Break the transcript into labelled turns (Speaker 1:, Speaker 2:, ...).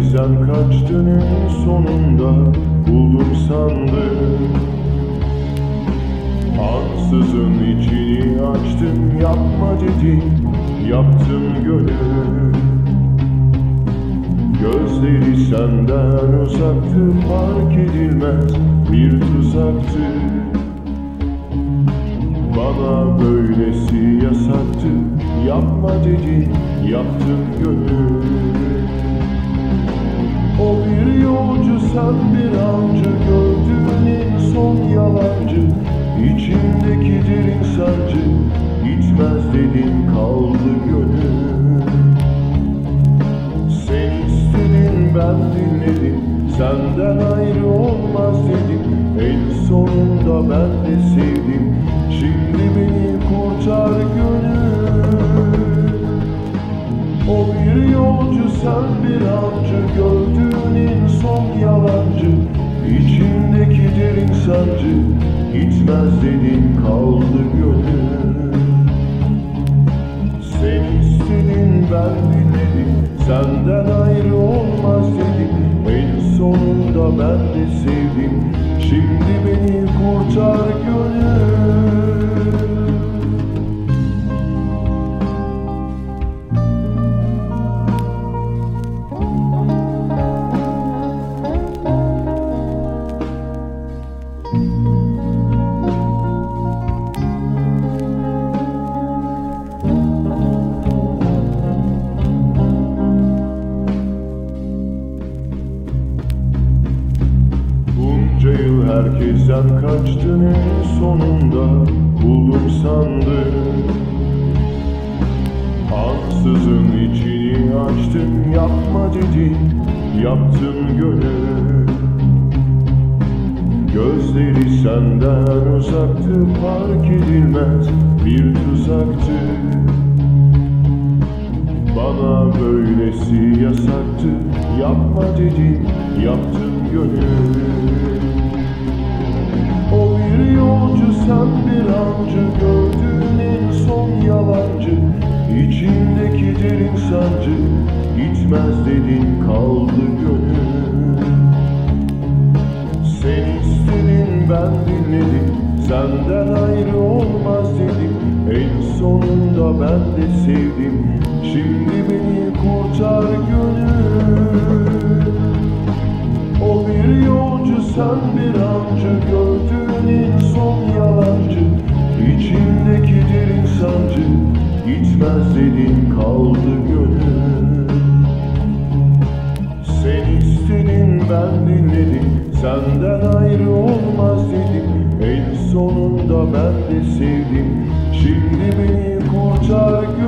Speaker 1: herkesten kaçtın, en sonunda buldum sandım. Ansızın içini açtım, yapma dedin, yaptım gönül. Gözleri senden uzaktı, fark edilmez bir tuzaktı. Bana böylesi yasaktı, yapma dedin, yaptım gönül. O bir yolcu, sen bir avcı, gördüğün en son yalancı. İçimdeki derin sancı, gitmez dedin, kaldı gönül. Sen istedin, ben dinledim, senden ayrı olmaz dedim. En sonunda ben de sevdim, şimdi beni kurtar gönül. O bir yolcu, sen bir avcı, gördüğün en son yalancı. İçimdeki derin sancı, gitmez dedin, kaldı gönül. Sen istedin, ben dinledim, senden ayrı olmaz dedim. En sonunda ben de sevdim, şimdi beni kurtar gönül. Herkesten kaçtın, en sonunda buldum sandım. Ansızın içini açtım, yapma dedin, yaptım gönül. Gözleri senden uzaktı, fark edilmez bir tuzaktı. Bana böylesi yasaktı, yapma dedin, yaptım gönül. O bir yolcu, sen bir avcı, gördüğün en son yalancı. İçimdeki derin sancı, gitmez dedin, kaldı gönül. Sen istedin, ben dinledim, senden ayrı olmaz dedim. En sonunda ben de sevdim, şimdi beni kurtar gönül. O bir yolcu, sen bir avcı, gördüğün en son yalancı. İçimdeki derin sancı, gitmez dedin, kaldı gönül. Sen istedin, ben dinledim, senden ayrı olmaz dedim. En sonunda ben de sevdim, şimdi beni kurtar gönül.